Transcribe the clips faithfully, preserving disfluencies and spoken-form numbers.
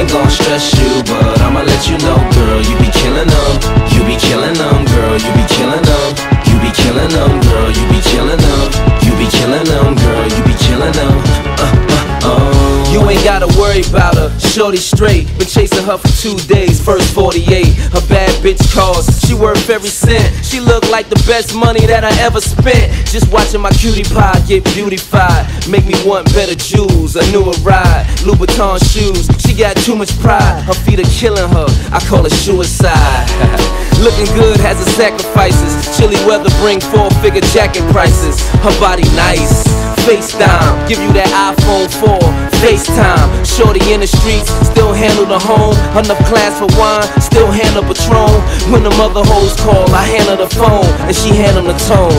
ain't gon' stress you, but I'ma let you know, girl, you be killing them. You be killing them, girl, you be killing them. You be killing them, girl, you be killing them. You be killing them, girl, you be killing them. Uh, uh, oh. You ain't gotta worry about her, shorty straight. Been chasing her for two days, first forty-eight. Her bad bitch calls, she worth every cent. She look like the best money that I ever spent. Just watching my cutie pie get beautified make me want better jewels, a newer ride, Louboutin shoes. She got too much pride, her feet are killing her, I call it suicide. Looking good has its sacrifices. Chilly weather bring four-figure jacket prices. Her body nice, FaceTime, give you that iPhone four, FaceTime. Shorty in the streets, still handle the home. Enough class for wine, still handle Patron. When the mother hoes call, I handle the phone, and she handle the tone.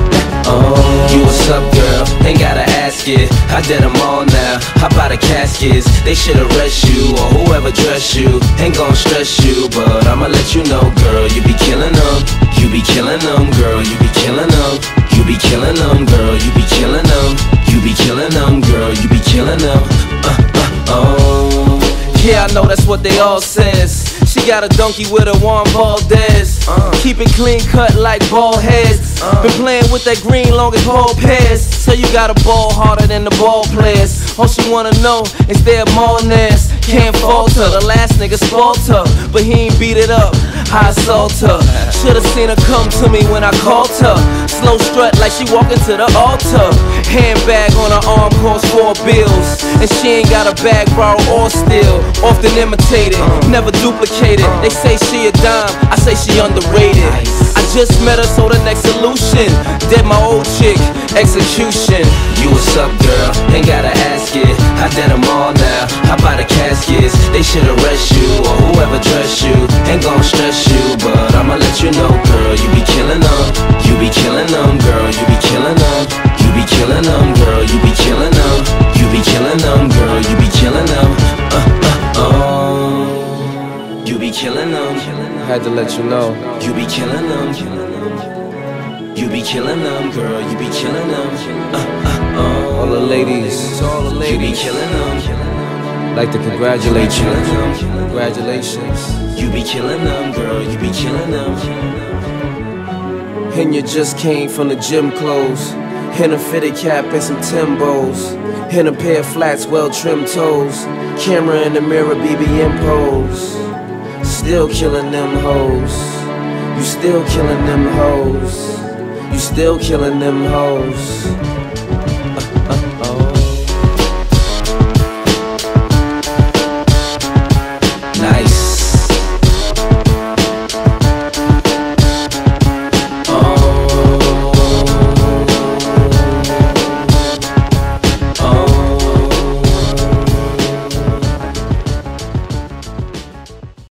Oh, you what's up, girl? Ain't gotta ask it. I did them all now. How about the caskets? They should arrest you, or whoever dress you. Ain't gon' stress you, but I'ma let you know, girl, you be killing them. You be killing them, girl, you be killing them. You be killing them, girl, you be killing them. You be killing them, girl, you be killing them. Uh, uh, oh. Yeah, I know that's what they all says. She got a donkey with a Juan Valdez. uh. Keep it clean cut like bald heads. uh. Been playing with that green long as ball pairs. So you got a ball harder than the ball players. All she wanna know is their malness. Can't falter, the last nigga spoiled her, but he ain't beat it up, I assault her. Should've seen her come to me when I called her. Slow strut like she walking to the altar. Handbag on her arm costs four bills, and she ain't got a bag borrowed or steal. Often imitated, never duplicated. They say she a dime, I say she underrated. I just met her, so the next solution, dead my old chick, execution. You what's up, girl? Ain't gotta ask it. I did them all now. How about the caskets? They should arrest you, or whoever dress you. Ain't gon' stress you, but I'ma let you know, girl, you be killing them. You be killing them, girl, you be killing them. You be killing them, girl, you be killing them. You be killing them, girl, you be killing them. Uh, uh, oh. You be killing them. Had to let you know. You be killing them. You be killing them, girl, you be killing them. Uh, uh, oh. All the ladies, all the ladies, you be killing them. Like to congratulate you. you. Congratulations. You be killing them, girl, you be killing them. And you just came from the gym clothes, in a fitted cap and some Timbos, in a pair of flats, well-trimmed toes. Camera in the mirror, B B M pose. Still killing them hoes. You still killing them hoes. You still killing them hoes.